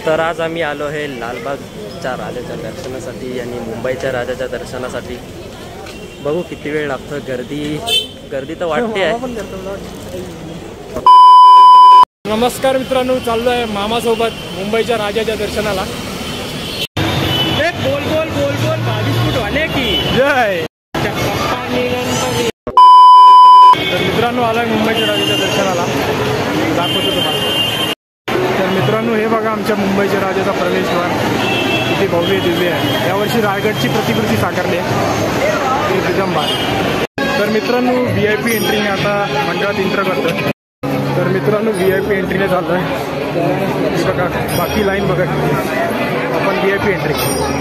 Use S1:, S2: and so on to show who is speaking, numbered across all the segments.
S1: तर आज आम्ही आलो आहे लालबागच्या राजाच्या दर्शनासाठी आणि मुंबईच्या राजाच्या दर्शनासाठी। बघू किती वेळ लागतो। गर्दी तर वाटते आहे।
S2: नमस्कार मित्रांनो, चाललो आहे मामासोबत मुंबईच्या राजाच्या दर्शनाला। बोल बोल बोल बोल 22 फूट वाले की जय। तर मित्रांनो आलाय मुंबईच्या राजाच्या दर्शनाला, दाखवतो तुम्हाला। तर मित्रांनो हे बघा आमच्या मुंबईच्या राजाचा प्रवेशद्वार किती भव्य दिव्य आहे। यावर्षी रायगडची प्रतिकृती साकारली आहे एकदम भारी। तर मित्रांनो VIP एंट्रीने आता मंडळात एंटर करतो। तर मित्रांनो VIP एंट्रीने चाललो आहे। बघा बाकी लाईन बघा, आपण VIP एंट्री।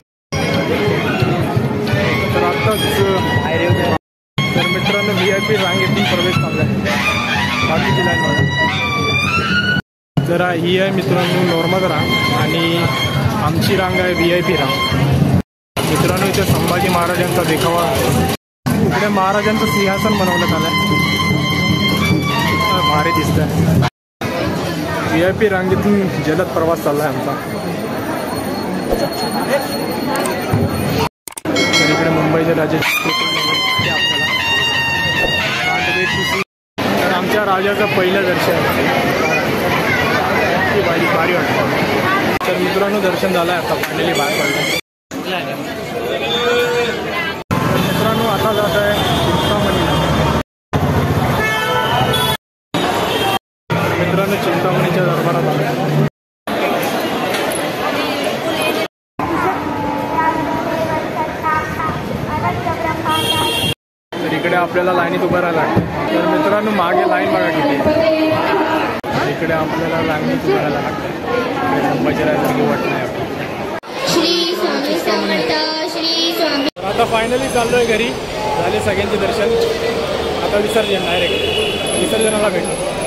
S2: तर आत्ताच तर मित्रांनो VIP रांगेतून प्रवेश चालला आहे। बाकीची लाईन बघा जरा, ही आहे मित्रांनो नॉर्मल रांग आणि आमची रांग आहे VIP रांग। मित्रांनो इथे संभाजी महाराजांचा देखावा, इकडे महाराजांचं सिंहासन बनवण्यात आलं आहे, भारी दिसतंय। VIP रांगेतून जलद प्रवास चालला आहे आमचा। तर इकडे मुंबईच्या राजाची तर आमच्या राजाचं पहिलं दर्शन भारी वाटतं। तर मित्रांनो दर्शन झालं आहे, आता फायनली बाहेर पडलं। तर मित्रांनो आता जात आहे चिंतामणीला। मित्रांनो चिंतामणीच्या दरबारात आलं। तर इकडे आपल्याला लाईनीत उभं राहायला लागतं। तर मित्रांनो मागे लाईन बघा किती, इकडे आपल्याला लाईनीत उभं राहायला लागतं। मुंबईच्या राजासारखी वाट नाही आपली। आता फायनली चाललो आहे घरी, झाले सगळ्यांचे दर्शन। आता विसर्जन, डायरेक्ट विसर्जनाला भेटू।